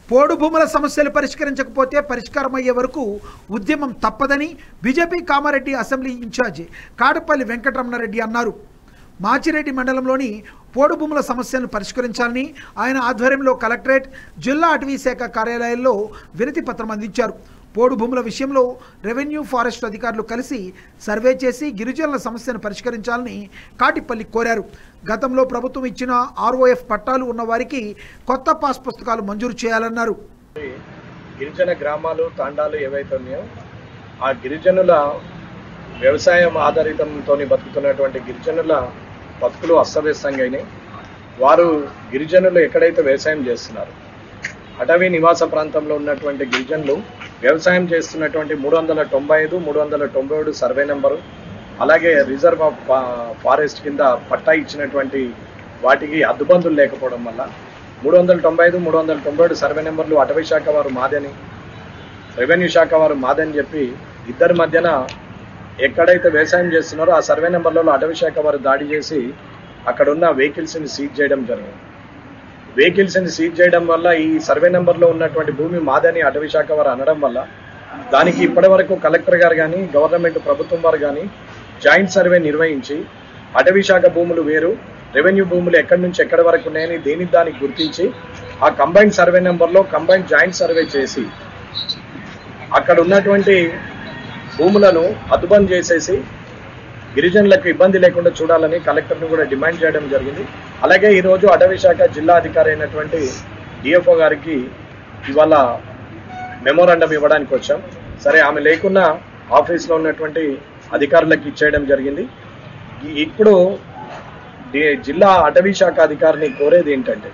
పోడు భూముల సమస్యలు పరిష్కరించకపోతే పరిష్కారమయ్యే వరకు ఉద్యమం తప్పదని BJP Kamareddy assembly incharge Kadapalli Venkataramana Reddy అన్నారు. మాచిరెడ్డి మండలంలోని పోడు భూముల సమస్యలను పరిష్కరించాలని ఆయన ఆధ్వర్యంలో కలెక్టరేట్, జిల్లా అటవీ శాఖ కార్యాలయాల్లో వినతి పత్రం అందించారు. పోడు భూముల విషయంలో రెవెన్యూ, ఫారెస్ట్ అధికారులు కలిసి సర్వే చేసి గిరిజనుల సమస్యను పరిష్కరించాలని కాటిపల్లి కోరారు. గతంలో ప్రభుత్వం ఇచ్చిన ఆర్ఓఎఫ్ పట్టాలు ఉన్న వారికి కొత్త పాస్ పుస్తకాలు మంజూరు చేయాలన్నారు. గిరిజన గ్రామాలు, తాండాలు ఏవైతే ఉన్నాయో ఆ గిరిజనుల వ్యవసాయం ఆధారితంతో బతుకుతున్నటువంటి గిరిజనుల బతుకులు అస్తవ్యస్తంగా అయినాయి. వారు గిరిజనులు ఎక్కడైతే వ్యవసాయం చేస్తున్నారు, అటవీ నివాస ప్రాంతంలో ఉన్నటువంటి గిరిజనులు వ్యవసాయం చేస్తున్నటువంటి 395, 397 సర్వే నెంబరు, అలాగే రిజర్వ్ ఆఫ్ ఫారెస్ట్ కింద పట్టా ఇచ్చినటువంటి వాటికి అద్దుబందులు లేకపోవడం వల్ల 395, 397 సర్వే నెంబర్లు అటవీ శాఖ వారు మాదని, రెవెన్యూ శాఖ వారు మాదని చెప్పి ఇద్దరి మధ్యన ఎక్కడైతే వ్యవసాయం చేస్తున్నారో ఆ సర్వే నెంబర్లలో అటవీ శాఖ వారు దాడి చేసి అక్కడ ఉన్న వెహికల్స్ని సీజ్ చేయడం జరిగింది. వెహికల్స్ని సీజ్ చేయడం వల్ల ఈ సర్వే నెంబర్లో ఉన్నటువంటి భూమి మాదని అటవీ శాఖ వారు అనడం వల్ల దానికి ఇప్పటి వరకు కలెక్టర్ గారు కానీ, గవర్నమెంట్ ప్రభుత్వం వారు కానీ జాయింట్ సర్వే నిర్వహించి అటవీ శాఖ భూములు వేరు, రెవెన్యూ భూములు ఎక్కడి నుంచి ఎక్కడి వరకు ఉన్నాయని దానికి గుర్తించి ఆ కంబైన్డ్ సర్వే నెంబర్లో కంబైన్డ్ జాయింట్ సర్వే చేసి అక్కడ ఉన్నటువంటి భూములను అదుబంద్ చేసేసి గిరిజనులకు ఇబ్బంది లేకుండా చూడాలని కలెక్టర్ను కూడా డిమాండ్ చేయడం జరిగింది. అలాగే ఈరోజు అటవీ శాఖ జిల్లా అధికారి అయినటువంటి డిఎఫ్ఓ గారికి ఇవాళ మెమోరాండం ఇవ్వడానికి వచ్చాం. సరే, ఆమె లేకున్నా ఆఫీస్లో ఉన్నటువంటి అధికారులకు ఇచ్చేయడం జరిగింది. ఇప్పుడు జిల్లా అటవీ శాఖ అధికారిని కోరేది ఏంటంటే,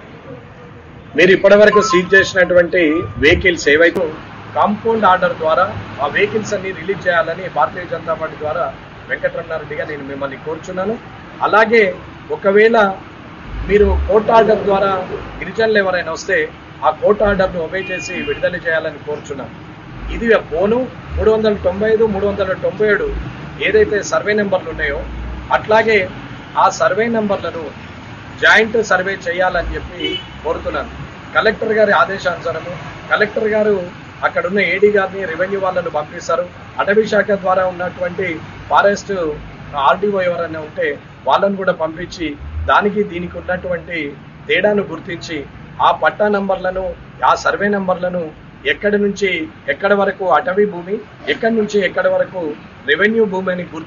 మీరు ఇప్పటివరకు సీజ్ చేసినటువంటి వెహికల్స్ ఏవైతే కాంపౌండ్ ఆర్డర్ ద్వారా ఆ వెహికల్స్ అన్ని రిలీజ్ చేయాలని భారతీయ జనతా పార్టీ ద్వారా వెంకటరమణారెడ్డిగా నేను మిమ్మల్ని కోరుచున్నాను. అలాగే ఒకవేళ మీరు కోర్టు ఆర్డర్ ద్వారా గిరిజనులు ఎవరైనా వస్తే ఆ కోర్టు ఆర్డర్ను ఒబే చేసి విడుదల చేయాలని కోరుచున్నాను. ఇది పోను 395, 397 ఏదైతే సర్వే నెంబర్లు ఉన్నాయో అట్లాగే ఆ సర్వే నెంబర్లను జాయింట్ సర్వే చేయాలని చెప్పి కోరుతున్నాను. కలెక్టర్ గారి ఆదేశానుసారము కలెక్టర్ గారు అక్కడ ఉన్న ఏడీ గారిని, రెవెన్యూ వాళ్ళను పంపిస్తారు. అటవీ శాఖ ద్వారా ఉన్నటువంటి ఫారెస్ట్ ఆర్డీఓ ఎవరైనా ఉంటే వాళ్ళను కూడా పంపించి దీనికి ఉన్నటువంటి తేడాను గుర్తించి ఆ పట్టా నంబర్లను, ఆ సర్వే నంబర్లను ఎక్కడి నుంచి ఎక్కడి వరకు అటవీ భూమి, ఎక్కడి నుంచి ఎక్కడి వరకు రెవెన్యూ భూమి అని